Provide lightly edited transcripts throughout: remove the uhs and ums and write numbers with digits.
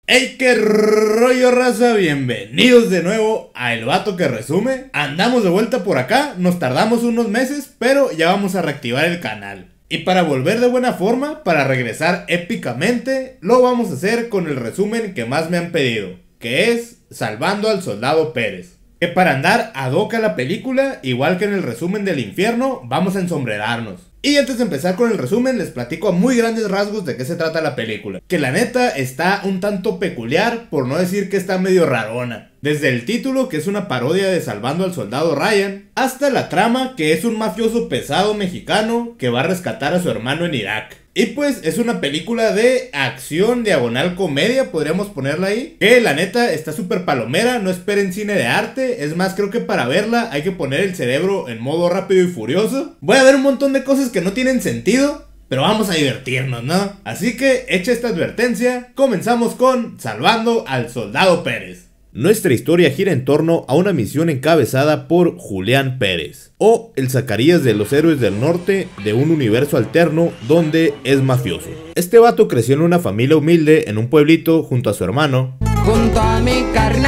Hey, qué rollo, raza, bienvenidos de nuevo a El Vato que Resume. Andamos de vuelta por acá, nos tardamos unos meses, pero ya vamos a reactivar el canal. Y para volver de buena forma, para regresar épicamente, lo vamos a hacer con el resumen que más me han pedido, que es Salvando al Soldado Pérez. Que para andar ad hoc a la película, igual que en el resumen del infierno, vamos a ensombrerarnos. Y antes de empezar con el resumen, les platico a muy grandes rasgos de qué se trata la película. Que la neta está un tanto peculiar, por no decir que está medio rarona. Desde el título, que es una parodia de Salvando al Soldado Ryan, hasta la trama, que es un mafioso pesado mexicano que va a rescatar a su hermano en Irak. Y pues es una película de acción diagonal comedia, podríamos ponerla ahí, que la neta está súper palomera, no esperen cine de arte. Es más, creo que para verla hay que poner el cerebro en modo rápido y furioso. Voy a ver un montón de cosas que no tienen sentido, pero vamos a divertirnos, ¿no? Así que, hecha esta advertencia, comenzamos con Salvando al Soldado Pérez. Nuestra historia gira en torno a una misión encabezada por Julián Pérez, o el Zacarías de los Héroes del Norte de un universo alterno donde es mafioso. Este vato creció en una familia humilde en un pueblito junto a su hermano. Junto a mi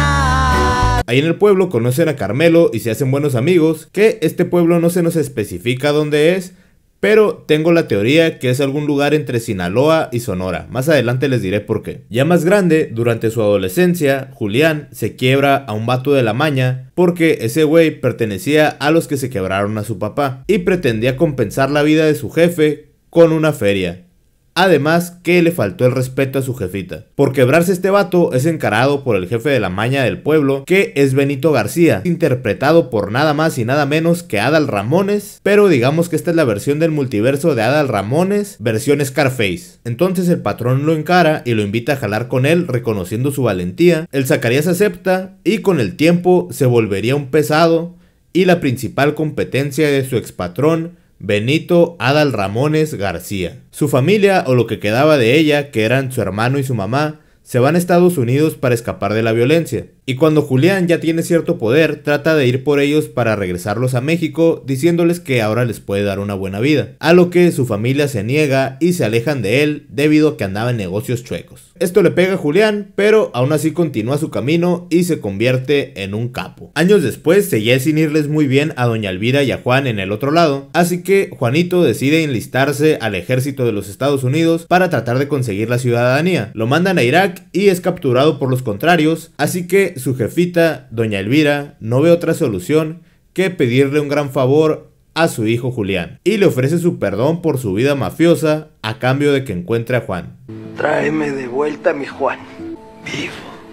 carnal. Ahí en el pueblo conocen a Carmelo y se hacen buenos amigos, que este pueblo no se nos especifica dónde es, pero tengo la teoría que es algún lugar entre Sinaloa y Sonora. Más adelante les diré por qué. Ya más grande, durante su adolescencia, Julián se quiebra a un vato de la maña porque ese güey pertenecía a los que se quebraron a su papá y pretendía compensar la vida de su jefe con una feria. Además que le faltó el respeto a su jefita. Por quebrarse este vato es encarado por el jefe de la maña del pueblo, que es Benito García, interpretado por nada más y nada menos que Adal Ramones, pero digamos que esta es la versión del multiverso de Adal Ramones, versión Scarface. Entonces el patrón lo encara y lo invita a jalar con él, reconociendo su valentía. El Zacarías acepta y con el tiempo se volvería un pesado y la principal competencia de su expatrón, Benito Adal Ramones García. Su familia, o lo que quedaba de ella, que eran su hermano y su mamá, se van a Estados Unidos para escapar de la violencia. Y cuando Julián ya tiene cierto poder, trata de ir por ellos para regresarlos a México, diciéndoles que ahora les puede dar una buena vida. A lo que su familia se niega y se alejan de él debido a que andaba en negocios chuecos. Esto le pega a Julián, pero aún así continúa su camino y se convierte en un capo. Años después seguía sin irles muy bien a doña Elvira y a Juan en el otro lado, así que Juanito decide enlistarse al ejército de los Estados Unidos para tratar de conseguir la ciudadanía. Lo mandan a Irak y es capturado por los contrarios, así que su jefita, doña Elvira, no ve otra solución que pedirle un gran favor a su hijo Julián y le ofrece su perdón por su vida mafiosa a cambio de que encuentre a Juan. Tráeme de vuelta a mi Juan, vivo.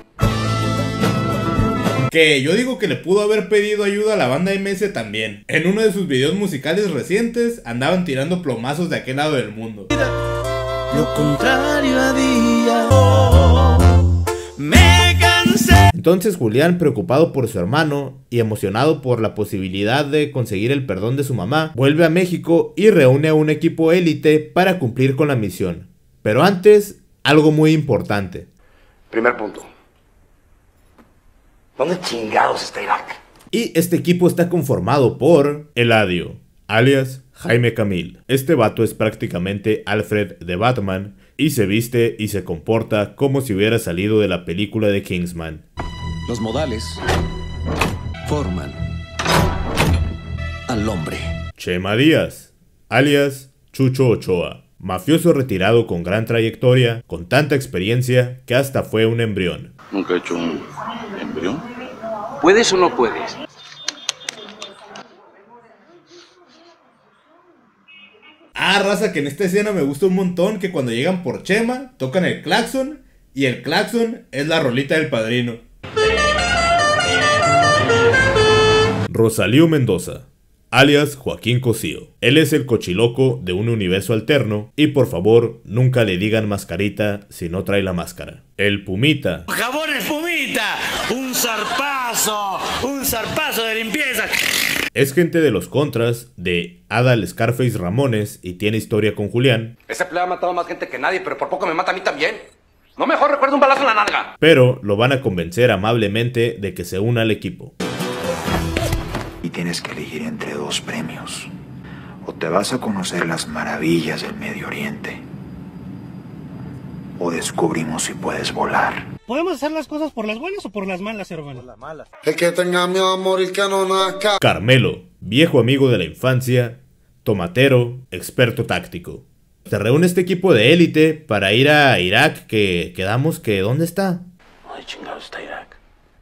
Que yo digo que le pudo haber pedido ayuda a la banda MS también. En uno de sus videos musicales recientes andaban tirando plomazos de aquel lado del mundo. Lo contrario a día. Entonces Julián, preocupado por su hermano y emocionado por la posibilidad de conseguir el perdón de su mamá, vuelve a México y reúne a un equipo élite para cumplir con la misión. Pero antes, algo muy importante. Primer punto. ¿Dónde chingados está Irak? Y este equipo está conformado por Eladio, alias Jaime Camil. Este vato es prácticamente Alfred de Batman y se viste y se comporta como si hubiera salido de la película de Kingsman. Los modales forman al hombre. Chema Díaz, alias Chucho Ochoa, mafioso retirado con gran trayectoria, con tanta experiencia que hasta fue un embrión. ¿Nunca he hecho un embrión? ¿Puedes o no puedes? Ah, raza, que en esta escena me gusta un montón que cuando llegan por Chema, tocan el claxon, y el claxon es la rolita del Padrino. Rosalío Mendoza, alias Joaquín Cosío. Él es el cochiloco de un universo alterno, y por favor, nunca le digan mascarita si no trae la máscara. El Pumita. ¡Jabón el Pumita! ¡Un zarpazo de limpieza! Es gente de los contras de Adal Scarface Ramones y tiene historia con Julián. Ese plebe ha matado más gente que nadie, pero por poco me mata a mí también. No, mejor recuerdo un balazo en la nalga. Pero lo van a convencer amablemente de que se una al equipo. Y tienes que elegir entre dos premios. O te vas a conocer las maravillas del Medio Oriente, o descubrimos si puedes volar. ¿Podemos hacer las cosas por las buenas o por las malas, hermano? Por las malas. El que tenga miedo a morir que no nazca. Carmelo, viejo amigo de la infancia, tomatero, experto táctico. Se reúne este equipo de élite para ir a Irak, que quedamos que ¿dónde está? ¿Dónde chingados está Irak?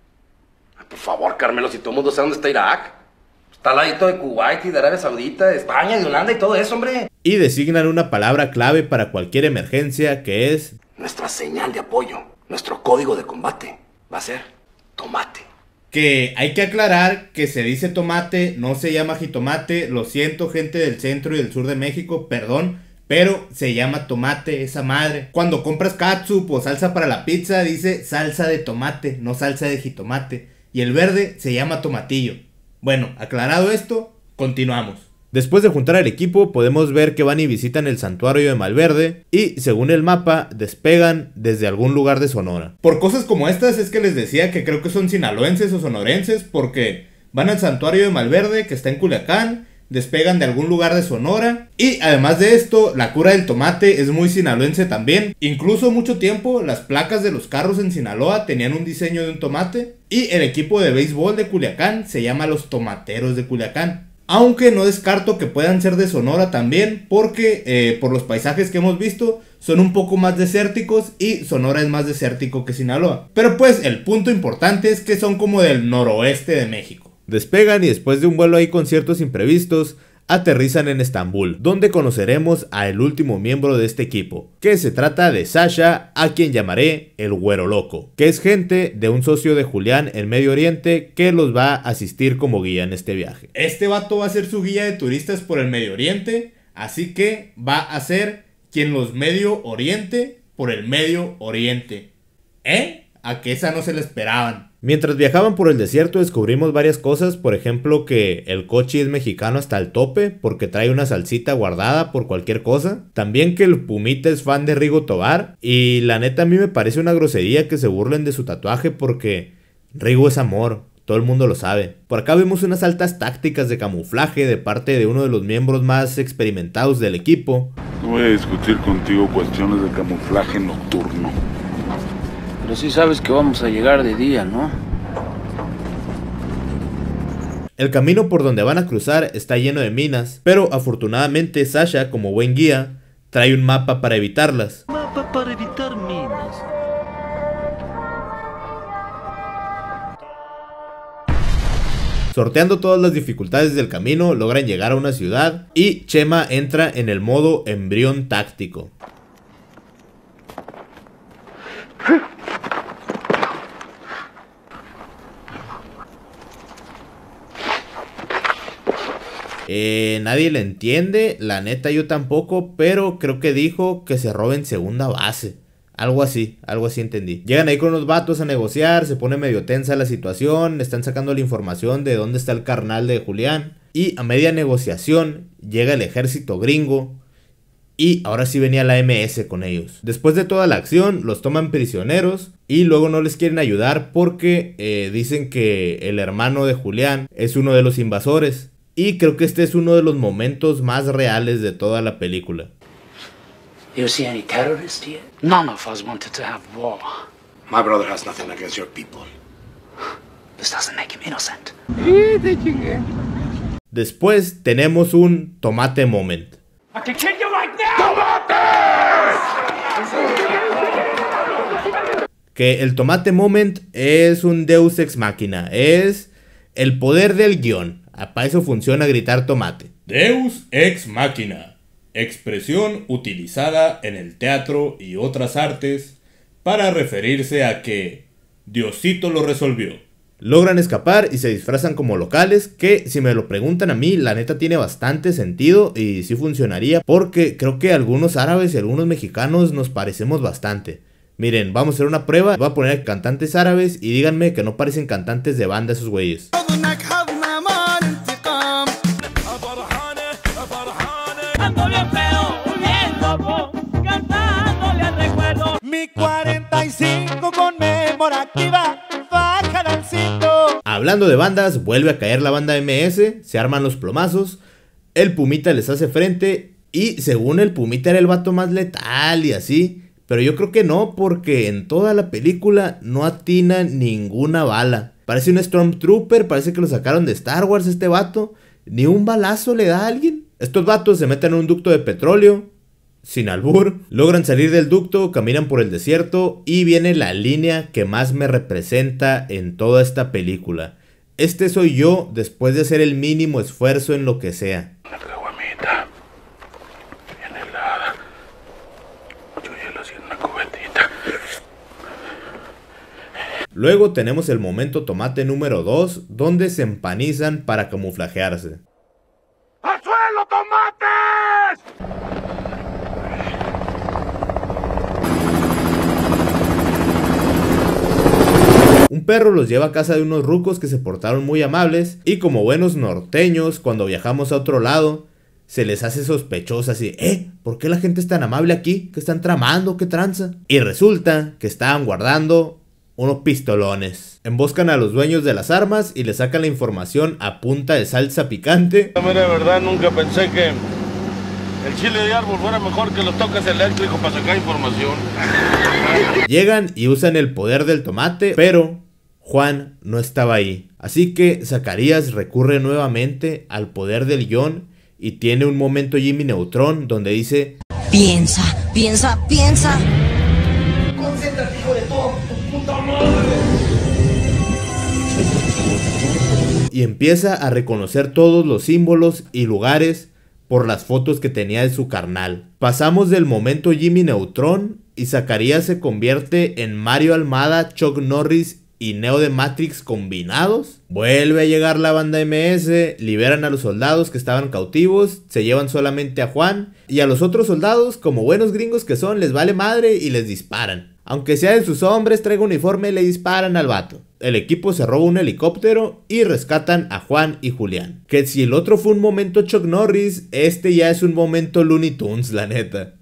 Ay, por favor, Carmelo, si todo el mundo sabe dónde está Irak. Está al ladito de Kuwait y de Arabia Saudita, de España, de Holanda y todo eso, hombre. Y designan una palabra clave para cualquier emergencia que es... Nuestra señal de apoyo, nuestro código de combate, va a ser tomate. Que hay que aclarar que se dice tomate, no se llama jitomate. Lo siento, gente del centro y del sur de México, perdón, pero se llama tomate esa madre. Cuando compras catsup o salsa para la pizza dice salsa de tomate, no salsa de jitomate. Y el verde se llama tomatillo. Bueno, aclarado esto, continuamos. Después de juntar al equipo podemos ver que van y visitan el santuario de Malverde y, según el mapa, despegan desde algún lugar de Sonora. Por cosas como estas es que les decía que creo que son sinaloenses o sonorenses, porque van al santuario de Malverde, que está en Culiacán, despegan de algún lugar de Sonora, y además de esto, la cura del tomate es muy sinaloense también. Incluso mucho tiempo las placas de los carros en Sinaloa tenían un diseño de un tomate, y el equipo de béisbol de Culiacán se llama los Tomateros de Culiacán. Aunque no descarto que puedan ser de Sonora también, porque por los paisajes que hemos visto son un poco más desérticos y Sonora es más desértico que Sinaloa. Pero pues el punto importante es que son como del noroeste de México. Despegan y después de un vuelo ahí con ciertos imprevistos, aterrizan en Estambul, donde conoceremos a el último miembro de este equipo, que se trata de Sasha, a quien llamaré el Güero Loco, que es gente de un socio de Julián en Medio Oriente que los va a asistir como guía en este viaje. Este vato va a ser su guía de turistas por el Medio Oriente, así que va a ser quien los Medio Oriente por el Medio Oriente. A que esa no se la esperaban. Mientras viajaban por el desierto descubrimos varias cosas, por ejemplo que el coche es mexicano hasta el tope porque trae una salsita guardada por cualquier cosa. También que el Pumita es fan de Rigo Tobar y la neta a mí me parece una grosería que se burlen de su tatuaje porque Rigo es amor, todo el mundo lo sabe. Por acá vemos unas altas tácticas de camuflaje de parte de uno de los miembros más experimentados del equipo. No voy a discutir contigo cuestiones de camuflaje nocturno. Pero sí sabes que vamos a llegar de día, ¿no? El camino por donde van a cruzar está lleno de minas, pero afortunadamente Sasha, como buen guía, trae un mapa para evitarlas. Mapa para evitar minas. Sorteando todas las dificultades del camino, logran llegar a una ciudad y Chema entra en el modo embrión táctico. Nadie le entiende, la neta yo tampoco, pero creo que dijo que se roben segunda base. Algo así entendí. Llegan ahí con los vatos a negociar, se pone medio tensa la situación, están sacando la información de dónde está el carnal de Julián. Y a media negociación llega el ejército gringo y ahora sí venía la MS con ellos. Después de toda la acción los toman prisioneros y luego no les quieren ayudar porque dicen que el hermano de Julián es uno de los invasores. Y creo que este es uno de los momentos más reales de toda la película. You see any terrorists yet? None of us wanted to have war. My brother has nothing against your people. This doesn't make him innocent. Después tenemos un tomate moment. I can kill you right now. Que el tomate moment es un deus ex machina, es el poder del guión. Para eso funciona gritar tomate. Deus ex machina, expresión utilizada en el teatro y otras artes para referirse a que Diosito lo resolvió. Logran escapar y se disfrazan como locales, que si me lo preguntan a mí, la neta tiene bastante sentido y sí funcionaría, porque creo que algunos árabes y algunos mexicanos nos parecemos bastante. Miren, vamos a hacer una prueba, voy a poner cantantes árabes y díganme que no parecen cantantes de banda esos güeyes. Mi 45 conmemorativa, baja el cinto. Hablando de bandas, vuelve a caer la banda MS, se arman los plomazos, el Pumita les hace frente y según el Pumita era el vato más letal y así, Pero yo creo que no, porque en toda la película no atina ninguna bala. Parece un Stormtrooper, parece que lo sacaron de Star Wars este vato. Ni un balazo le da a alguien. Estos vatos se meten en un ducto de petróleo, sin albur, logran salir del ducto, caminan por el desierto y viene la línea que más me representa en toda esta película. Este soy yo después de hacer el mínimo esfuerzo en lo que sea. Una caguamita, bien helada, mucho hielo así en una cubetita. Luego tenemos el momento tomate número 2, donde se empanizan para camuflajearse. ¡Al suelo, tomates! Un perro los lleva a casa de unos rucos que se portaron muy amables y como buenos norteños, cuando viajamos a otro lado, se les hace sospechoso así, ¿por qué la gente es tan amable aquí? ¿Qué están tramando? ¿Qué tranza? Y resulta que estaban guardando unos pistolones. Emboscan a los dueños de las armas y les sacan la información a punta de salsa picante. La mera verdad, nunca pensé que el chile de árbol fuera mejor que los toques eléctricos para sacar información. Llegan y usan el poder del tomate, pero Juan no estaba ahí. Así que Zacarías recurre nuevamente al poder del guión y tiene un momento Jimmy Neutron donde dice: piensa, piensa, piensa. Concéntrate, hijo de todo, tu puta madre. Y empieza a reconocer todos los símbolos y lugares por las fotos que tenía de su carnal. Pasamos del momento Jimmy Neutron y Zacarías se convierte en Mario Almada, Chuck Norris y Neo de Matrix combinados. Vuelve a llegar la banda MS, liberan a los soldados que estaban cautivos, se llevan solamente a Juan y a los otros soldados, como buenos gringos que son, les vale madre y les disparan. Aunque sea de sus hombres, traiga uniforme, le disparan al vato. El equipo se roba un helicóptero y rescatan a Juan y Julián. Que si el otro fue un momento Chuck Norris, este ya es un momento Looney Tunes, la neta.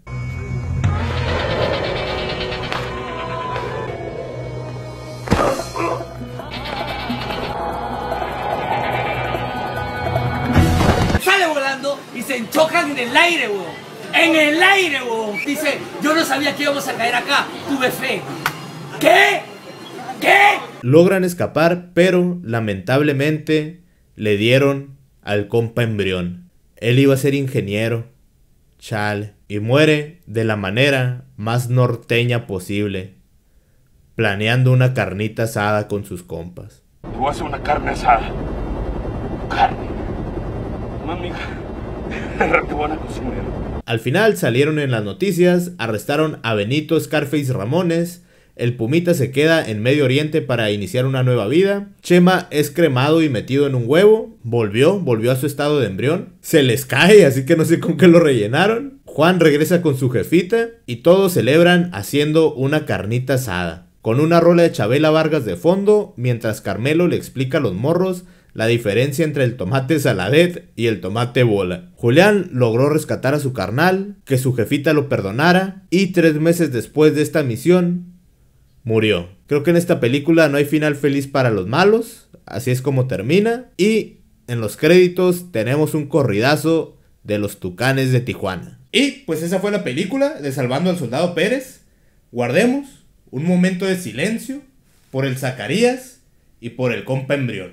Sale volando y se enchocan en el aire, weón. En el aire, weón. Dice, yo no sabía que íbamos a caer acá. Tuve fe. ¿Qué? ¿Qué? Logran escapar, pero lamentablemente le dieron al compa embrión. Él iba a ser ingeniero. Chale. Y muere de la manera más norteña posible, planeando una carnita asada con sus compas. Te voy a hacer una carne asada. Carne. Mami, te buena cocinera. Al final salieron en las noticias, arrestaron a Benito Scarface Ramones, el Pumita se queda en Medio Oriente para iniciar una nueva vida, Chema es cremado y metido en un huevo, volvió a su estado de embrión, se les cae, así que no sé con qué lo rellenaron, Juan regresa con su jefita y todos celebran haciendo una carnita asada, con una rola de Chabela Vargas de fondo, mientras Carmelo le explica a los morros la diferencia entre el tomate saladet y el tomate bola. Julián logró rescatar a su carnal, que su jefita lo perdonara, y 3 meses después de esta misión, murió. Creo que en esta película no hay final feliz para los malos, así es como termina, y en los créditos tenemos un corridazo de los Tucanes de Tijuana. Y pues esa fue la película de Salvando al Soldado Pérez. Guardemos un momento de silencio por el Zacarías y por el compa embrión.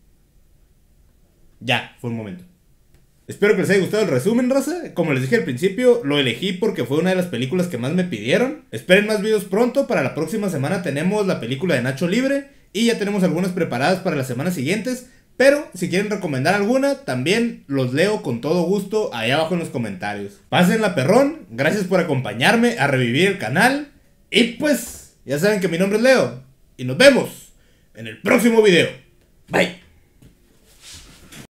Ya, fue un momento. Espero que les haya gustado el resumen, raza. Como les dije al principio, lo elegí porque fue una de las películas que más me pidieron. Esperen más videos pronto. Para la próxima semana tenemos la película de Nacho Libre y ya tenemos algunas preparadas para las semanas siguientes. Pero si quieren recomendar alguna, también los leo con todo gusto ahí abajo en los comentarios. Pásenla, perrón. Gracias por acompañarme a revivir el canal. Y pues, ya saben que mi nombre es Leo. Y nos vemos en el próximo video. Bye.